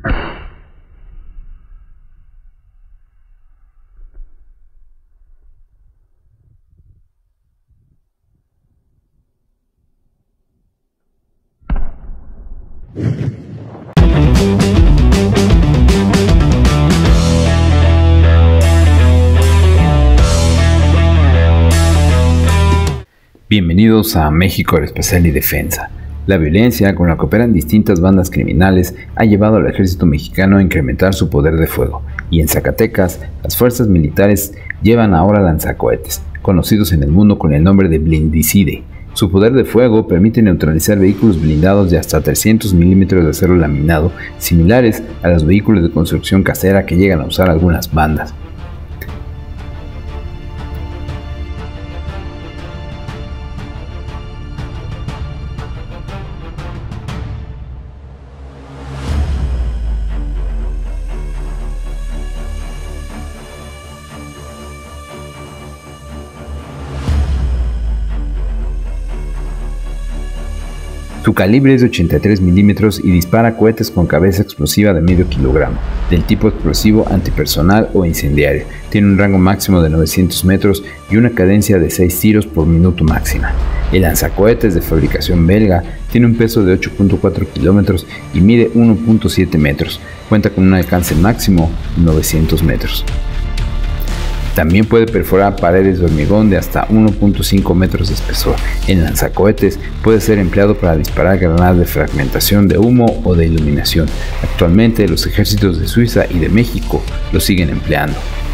Bienvenidos a México Aeroespacial y Defensa. La violencia con la que operan distintas bandas criminales ha llevado al ejército mexicano a incrementar su poder de fuego, y en Zacatecas las fuerzas militares llevan ahora lanzacohetes, conocidos en el mundo con el nombre de Blindicide. Su poder de fuego permite neutralizar vehículos blindados de hasta 300 milímetros de acero laminado, similares a los vehículos de construcción casera que llegan a usar algunas bandas. Su calibre es de 83 milímetros y dispara cohetes con cabeza explosiva de medio kilogramo, del tipo explosivo antipersonal o incendiario. Tiene un rango máximo de 900 metros y una cadencia de 6 tiros por minuto máxima. El lanzacohetes de fabricación belga tiene un peso de 8.4 kilómetros y mide 1.7 metros. Cuenta con un alcance máximo de 900 metros. También puede perforar paredes de hormigón de hasta 1.5 metros de espesor. El lanzacohetes puede ser empleado para disparar granadas de fragmentación de humo o de iluminación. Actualmente los ejércitos de Suiza y de México lo siguen empleando.